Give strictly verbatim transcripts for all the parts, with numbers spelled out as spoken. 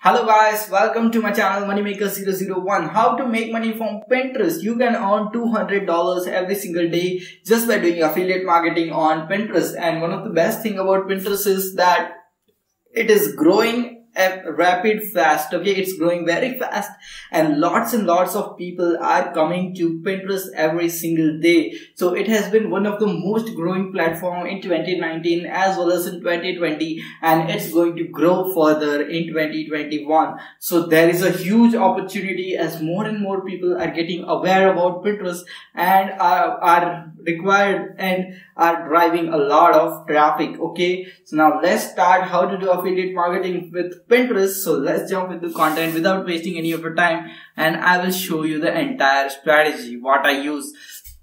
Hello guys, welcome to my channel Moneymaker zero zero one. How to make money from Pinterest. You can earn two hundred dollars every single day just by doing affiliate marketing on Pinterest. And one of the best thing about Pinterest is that it is growing at rapid fast. Okay, it's growing very fast and lots and lots of people are coming to Pinterest every single day. So it has been one of the most growing platform in twenty nineteen as well as in twenty twenty, and it's going to grow further in twenty twenty-one. So there is a huge opportunity as more and more people are getting aware about Pinterest and are, are required and are driving a lot of traffic. Okay, so now let's start how to do affiliate marketing with Pinterest. So let's jump into content without wasting any of your time, and I will show you the entire strategy what I use.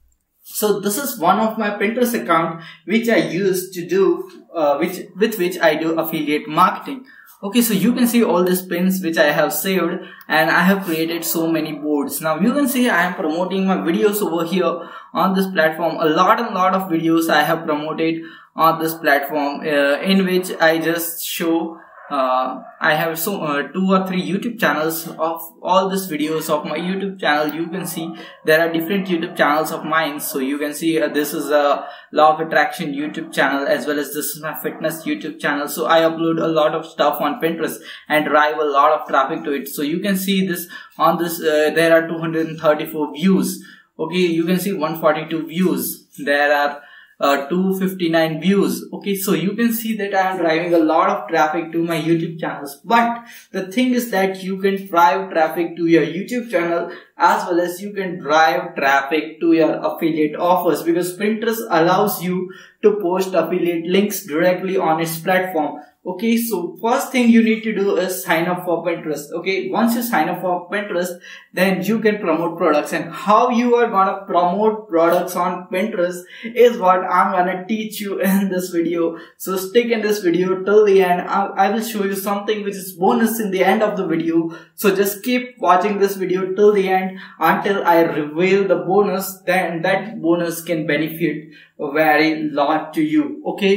So this is one of my Pinterest account which I use to do uh, which with which I do affiliate marketing. Okay, so you can see all these pins which I have saved, and I have created so many boards. Now you can see I am promoting my videos over here on this platform. A lot and lot of videos I have promoted on this platform uh, in which I just show uh, I have so uh, two or three YouTube channels of all these videos of my YouTube channel. You can see there are different YouTube channels of mine. So you can see uh, this is a law of attraction YouTube channel as well as this is my fitness YouTube channel. So I upload a lot of stuff on Pinterest and drive a lot of traffic to it. So you can see this on this uh, there are two hundred thirty-four views. Okay, you can see one hundred forty-two views. There are Uh, two hundred fifty-nine views. Okay, so you can see that I am driving a lot of traffic to my YouTube channels. But the thing is that you can drive traffic to your YouTube channel as well as you can drive traffic to your affiliate offers, because Pinterest allows you to post affiliate links directly on its platform. Okay, so first thing you need to do is sign up for Pinterest. Okay, once you sign up for Pinterest, then you can promote products, and how you are gonna promote products on Pinterest is what I'm gonna teach you in this video. So stick in this video till the end. I, I will show you something which is bonus in the end of the video. So just keep watching this video till the end until I reveal the bonus. Then that bonus can benefit a very lot to you. Okay.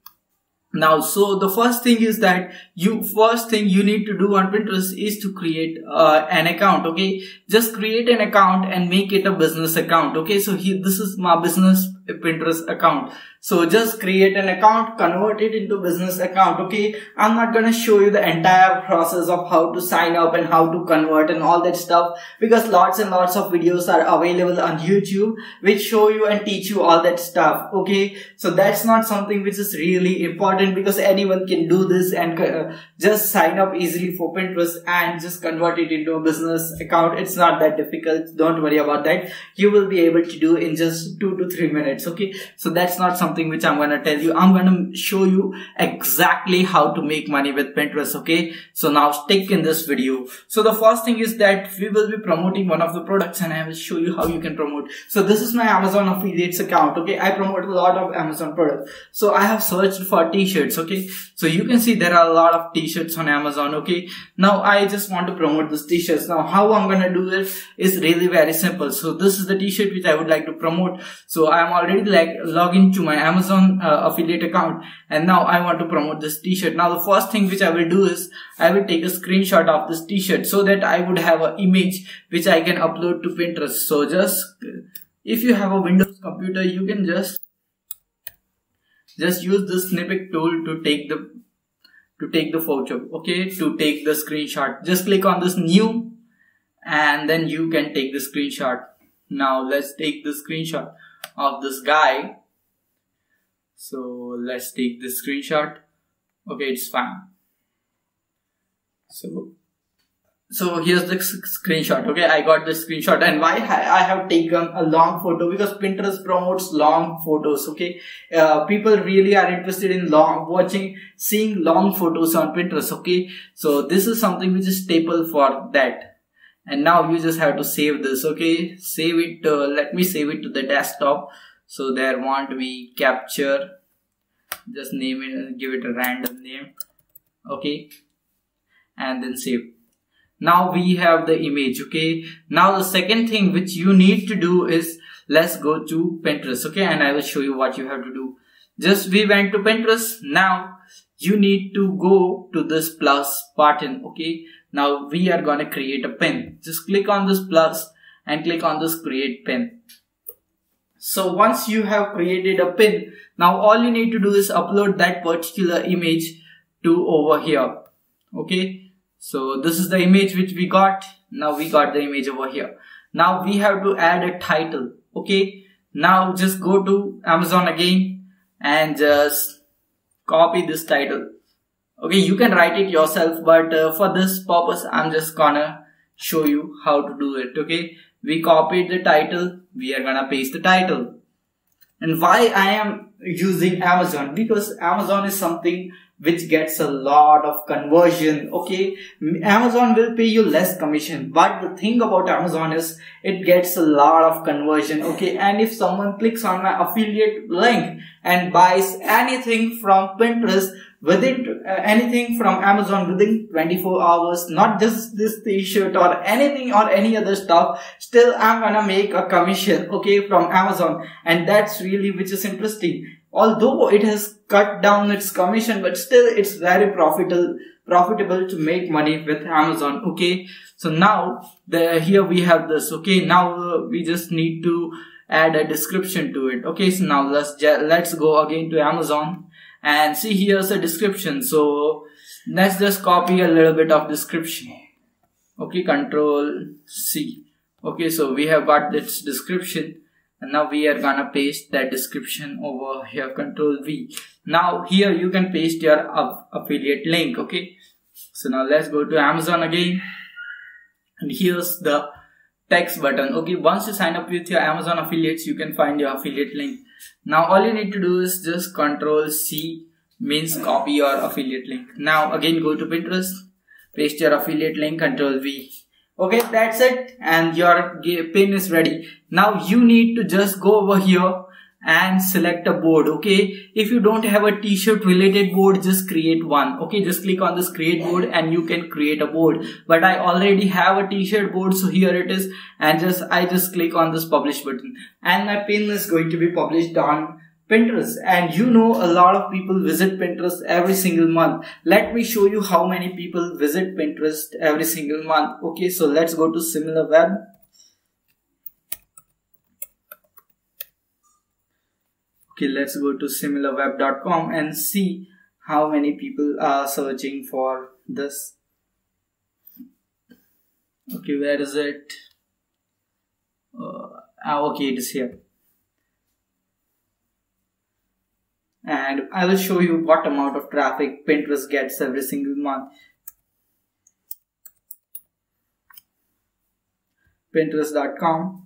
Now, so the first thing is that you first thing you need to do on Pinterest is to create uh, an account. Okay, just create an account and make it a business account. Okay, so here this is my business Pinterest account. So just create an account, convert it into business account. Okay, I'm not gonna show you the entire process of how to sign up and how to convert and all that stuff, because lots and lots of videos are available on YouTube which show you and teach you all that stuff. Okay, so that's not something which is really important, because anyone can do this and uh, just sign up easily for Pinterest and just convert it into a business account. It's not that difficult. Don't worry about that. You will be able to do in just two to three minutes. Okay, so that's not something which I'm gonna tell you. I'm gonna show you exactly how to make money with Pinterest. Okay, so now stick in this video. So the first thing is that we will be promoting one of the products, and I will show you how you can promote. So this is my Amazon affiliates account. Okay, I promote a lot of Amazon products. So I have searched for t-shirts. Okay, so you can see there are a lot of t-shirts on Amazon. Okay, now I just want to promote this t-shirts. Now how I'm gonna do it is really very simple. So this is the t-shirt which I would like to promote. So I'm already like log into my Amazon uh, affiliate account, and now I want to promote this t-shirt. Now the first thing which I will do is I will take a screenshot of this t-shirt so that I would have an image which I can upload to Pinterest. So just if you have a Windows computer, you can just just use this snippet tool to take the to take the photo. Okay, to take the screenshot, just click on this new and then you can take the screenshot. Now let's take the screenshot of this guy. So let's take this screenshot. Okay, it's fine. So so here's the screenshot. Okay, I got the screenshot. And why I have taken a long photo? Because Pinterest promotes long photos. Okay, uh, people really are interested in long watching, seeing long photos on Pinterest. Okay, so this is something which is staple for that. And now you just have to save this. Okay, save it. Uh, let me save it to the desktop. So there won't be capture. Just name it and give it a random name. Okay, and then save. Now we have the image. Okay, now the second thing which you need to do is let's go to Pinterest. Okay, and I will show you what you have to do. Just we went to Pinterest. Now you need to go to this plus button. Okay, now we are gonna create a pin. Just click on this plus and click on this create pin. So once you have created a pin, now all you need to do is upload that particular image to over here. Okay, so this is the image which we got. Now we got the image over here. Now we have to add a title. Okay, now just go to Amazon again and just copy this title. Okay, you can write it yourself, but uh, for this purpose I'm just gonna show you how to do it. Okay, we copied the title, we are gonna paste the title. And why I am using Amazon? Because Amazon is something which gets a lot of conversion. Okay, Amazon will pay you less commission, but the thing about Amazon is it gets a lot of conversion. Okay, and if someone clicks on my affiliate link and buys anything from Pinterest within uh, anything from Amazon within twenty-four hours, not just this t-shirt or anything or any other stuff, still I'm gonna make a commission, okay, from Amazon. And that's really which is interesting. Although it has cut down its commission, but still it's very profitable profitable to make money with Amazon. Okay, so now the here we have this. Okay, now uh, we just need to add a description to it. Okay, so now let's let's go again to Amazon and see, here's a description. So let's just copy a little bit of description. Okay, control C. Okay, so we have got this description. And now we are gonna paste that description over here, control V. Now here you can paste your affiliate link. Okay, so now let's go to Amazon again, and here's the text button. Okay, once you sign up with your Amazon affiliates, you can find your affiliate link. Now all you need to do is just control C, means copy your affiliate link. Now again go to Pinterest, paste your affiliate link, control V. Okay, that's it, and your pin is ready. Now you need to just go over here and select a board. Okay, if you don't have a t-shirt related board, just create one. Okay, just click on this create board and you can create a board. But I already have a t-shirt board, so here it is, and just I just click on this publish button, and my pin is going to be published on Pinterest. And you know, a lot of people visit Pinterest every single month. Let me show you how many people visit Pinterest every single month. Okay, so let's go to SimilarWeb. Okay, let's go to similarweb dot com and see how many people are searching for this. Okay, where is it? Uh, okay, it is here. And I will show you what amount of traffic Pinterest gets every single month. Pinterest dot com.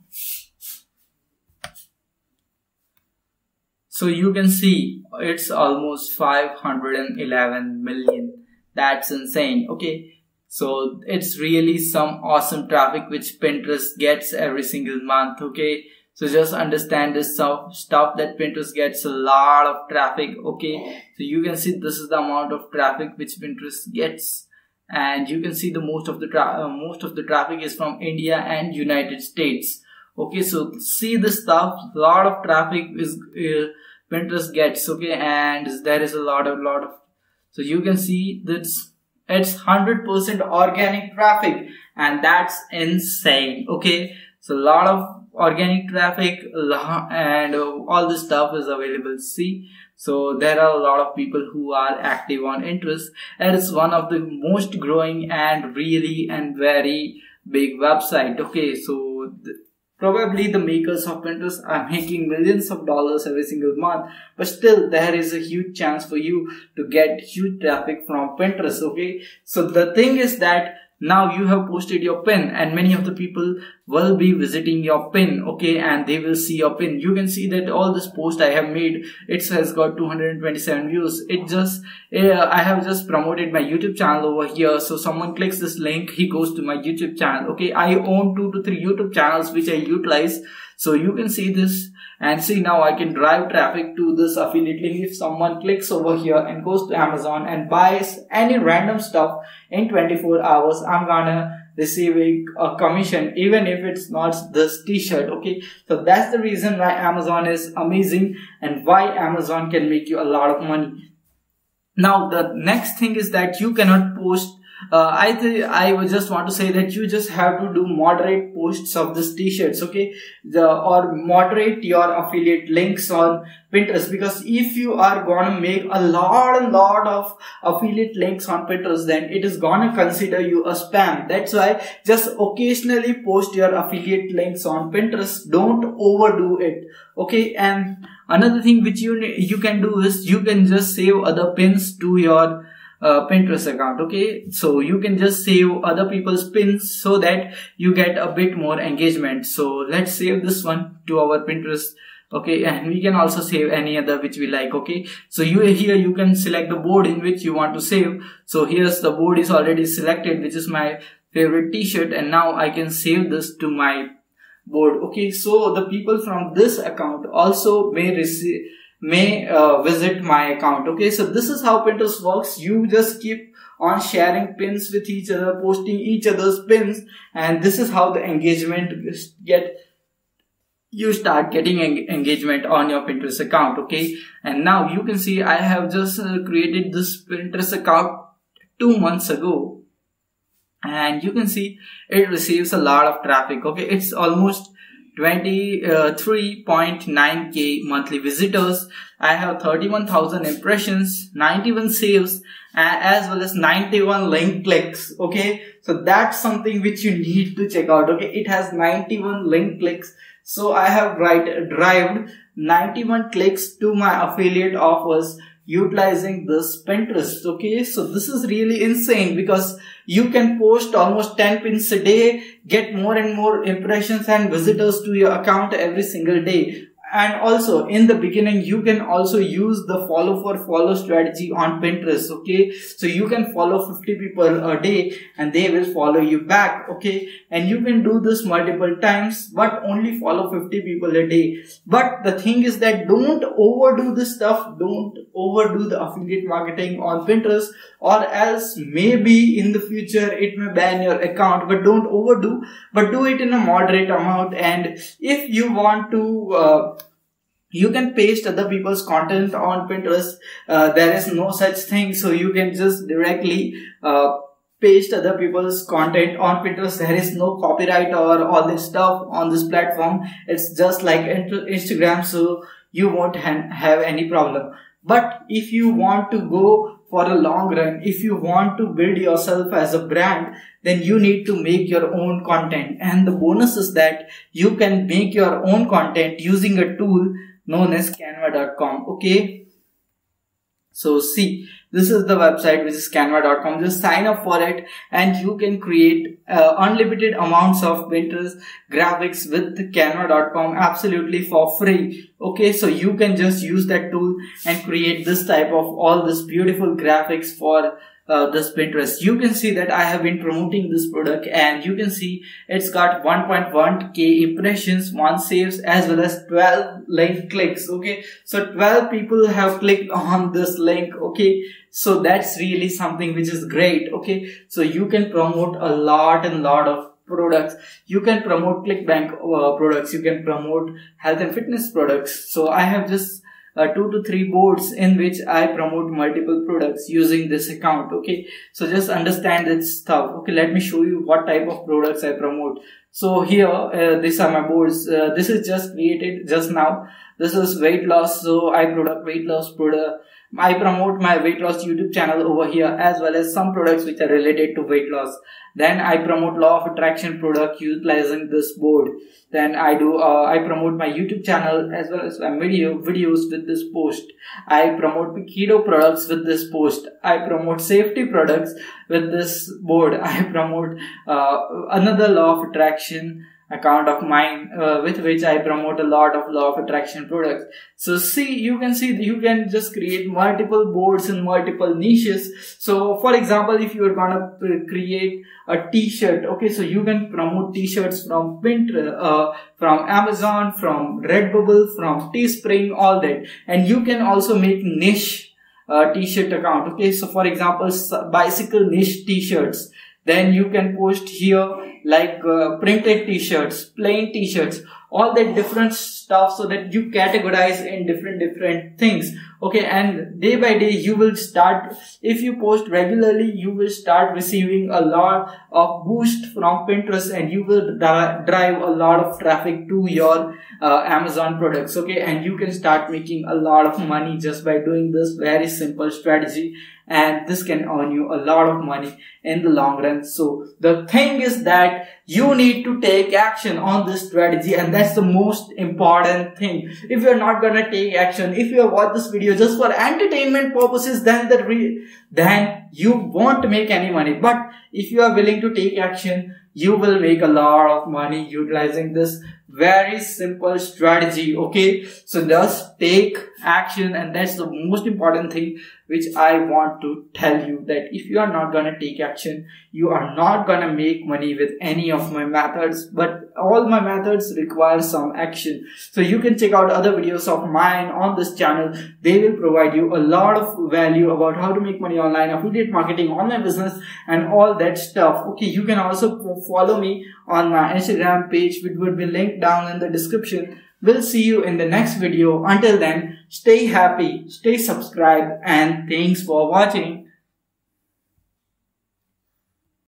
So you can see it's almost five hundred eleven million. That's insane. Okay, so it's really some awesome traffic which Pinterest gets every single month. Okay, so just understand this stuff, stuff that Pinterest gets a lot of traffic. Okay, so you can see this is the amount of traffic which Pinterest gets, and you can see the most of the tra uh, most of the traffic is from India and United States. Okay, so see this stuff, a lot of traffic is uh, Pinterest gets. Okay, and there is a lot of lot of so you can see that's it's one hundred percent organic traffic, and that's insane. Okay, so a lot of organic traffic and all this stuff is available. See, so there are a lot of people who are active on Pinterest, and it's one of the most growing and really and very big website. Okay, so th probably the makers of Pinterest are making millions of dollars every single month, but still there is a huge chance for you to get huge traffic from Pinterest. Okay, so the thing is that now you have posted your pin, and many of the people will be visiting your pin. Okay, and they will see your pin. You can see that all this post I have made, it has got two hundred twenty-seven views. It just uh, I have just promoted my YouTube channel over here. So someone clicks this link, he goes to my YouTube channel. Okay, I own two to three YouTube channels which I utilize. So you can see this and see, now I can drive traffic to this affiliate link. If someone clicks over here and goes to Amazon and buys any random stuff in twenty-four hours, I'm gonna receive a, a commission, even if it's not this t-shirt. Okay, so that's the reason why Amazon is amazing and why Amazon can make you a lot of money. Now the next thing is that you cannot post uh, I th I would just want to say that you just have to do moderate posts of this t-shirts, okay, the or moderate your affiliate links on Pinterest, because if you are gonna make a lot and lot of affiliate links on Pinterest, then it is gonna consider you a spam. That's why just occasionally post your affiliate links on Pinterest. Don't overdo it, okay. And another thing which you you can do is you can just save other pins to your uh, Pinterest account, okay. So you can just save other people's pins so that you get a bit more engagement. So let's save this one to our Pinterest, okay, and we can also save any other which we like, okay. So you here you can select the board in which you want to save. So here's the board is already selected, which is my favorite t-shirt, and now I can save this to my board, okay. So the people from this account also may receive may uh, visit my account, okay. So this is how Pinterest works. You just keep on sharing pins with each other, posting each other's pins, and this is how the engagement get you start getting en engagement on your Pinterest account, okay. And now you can see I have just uh, created this Pinterest account two months ago, and you can see it receives a lot of traffic, okay. It's almost twenty-three point nine K monthly visitors. I have thirty-one thousand impressions, ninety-one saves, as well as ninety-one link clicks, okay. So that's something which you need to check out, okay. It has ninety-one link clicks. So I have right, derived ninety-one clicks to my affiliate offers utilizing this Pinterest, okay. So this is really insane, because you can post almost ten pins a day, get more and more impressions and visitors to your account every single day. And also in the beginning, you can also use the follow for follow strategy on Pinterest, okay. So you can follow fifty people a day and they will follow you back, okay. And you can do this multiple times, but only follow fifty people a day. But the thing is that don't overdo this stuff. Don't overdo the affiliate marketing on Pinterest, or else maybe in the future it may ban your account. But don't overdo, but do it in a moderate amount. And if you want to uh, you can paste other people's content on Pinterest. Uh, there is no such thing. So you can just directly uh, paste other people's content on Pinterest. There is no copyright or all this stuff on this platform. It's just like Instagram. So you won't ha have any problem. But if you want to go for a long run, if you want to build yourself as a brand, then you need to make your own content. And the bonus is that you can make your own content using a tool known as canva dot com, okay. So see, this is the website, which is canva dot com. Just sign up for it and you can create uh, unlimited amounts of Pinterest graphics with canva dot com absolutely for free, okay. So you can just use that tool and create this type of all this beautiful graphics for Uh, this Pinterest. You can see that I have been promoting this product, and you can see it's got one point one K impressions, one saves, as well as twelve link clicks, okay. So twelve people have clicked on this link, okay. So that's really something which is great, okay. So you can promote a lot and lot of products. You can promote ClickBank uh, products. You can promote health and fitness products. So I have just Uh, two to three boards in which I promote multiple products using this account, okay. So just understand this stuff, okay. Let me show you what type of products I promote. So here, uh, these are my boards. Uh, this is just created just now. This is weight loss. So I product weight loss product. I promote my weight loss YouTube channel over here, as well as some products which are related to weight loss. Then I promote law of attraction product utilizing this board. Then I do, uh, I promote my YouTube channel as well as my video videos with this post. I promote keto products with this post. I promote safety products with this board. I promote uh, another law of attraction account of mine uh, with which I promote a lot of law of attraction products. So see, you can see you can just create multiple boards in multiple niches. So for example, if you are gonna create a t-shirt, okay, so you can promote t-shirts from Pinterest, uh, from Amazon, from Redbubble, from Teespring, all that. And you can also make niche uh, t-shirt account, okay. So for example, bicycle niche t-shirts. Then you can post here like uh, printed t-shirts, plain t-shirts, all that different stuff, so that you categorize in different different things. Okay, and day by day you will start, if you post regularly, you will start receiving a lot of boost from Pinterest, and you will drive a lot of traffic to your uh, Amazon products. Okay, and you can start making a lot of money just by doing this very simple strategy, and this can earn you a lot of money in the long run. So the thing is that you need to take action on this strategy, and that's the most important thing. If you're not gonna take action, if you have watched this video just for entertainment purposes, then the re then you won't make any money. But if you are willing to take action, you will make a lot of money utilizing this very simple strategy. Okay, so just take action, and that's the most important thing which I want to tell you, that if you are not gonna take action, you are not gonna make money with any of my methods. But all my methods require some action. So you can check out other videos of mine on this channel. They will provide you a lot of value about how to make money online, affiliate marketing, online business, and all that stuff. Okay, you can also follow me on my Instagram page, which would be linked down in the description. We'll see you in the next video. Until then, stay happy, stay subscribed, and thanks for watching.